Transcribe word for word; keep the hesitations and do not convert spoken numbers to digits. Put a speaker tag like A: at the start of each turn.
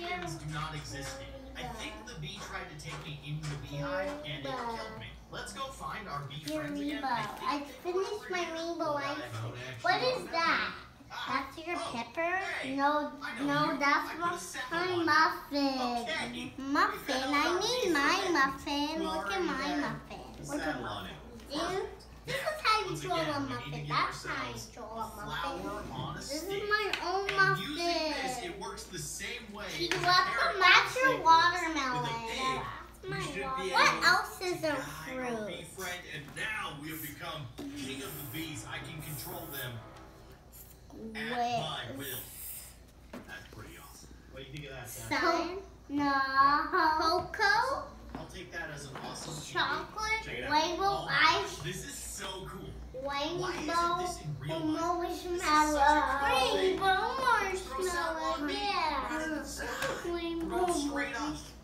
A: aliens do not exist yet. I think the bee tried to take me into the beehive and it killed me. Let's go find our bee friends again.
B: I, I finished my rainbow ice cream. What is that? That's your pepper? No, no, that's my muffin. Muffin. I need my muffin. Look at my muffin. Look at my muffin. This is how you draw a muffin. That's how you draw a muffin. This is my own muffin.
A: It works the same way.
B: You left the match your watermelon. My what else is a fruit?
A: And now we have become king of the bees. I can control them at my will. That's pretty awesome. What do you think of that, Sam?
B: Sun? No. Cocoa?
A: I'll take that as an awesome
B: chocolate, rainbow ice.
A: This is so cool.
B: Rainbow
A: marshmallow.
B: Rainbow marshmallow. Yeah.
A: Rainbow. Straight up.